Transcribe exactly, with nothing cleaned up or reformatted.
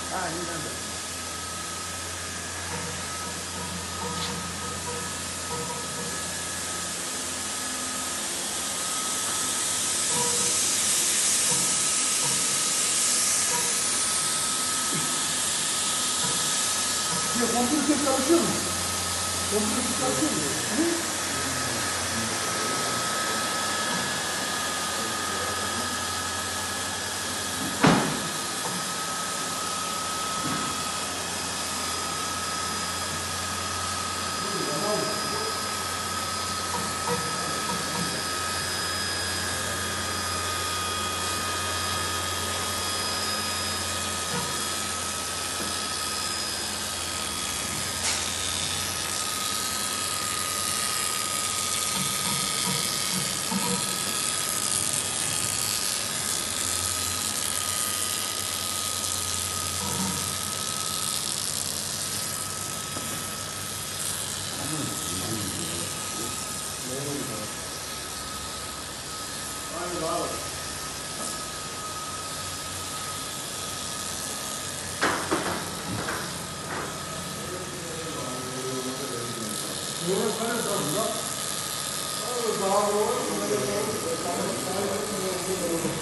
Aynen öyle. Ya kompüter çalışıyor mu? Kompüter çalışıyor mu? Hı? Aynı var. Doğru sana sorun da. Daha doğru.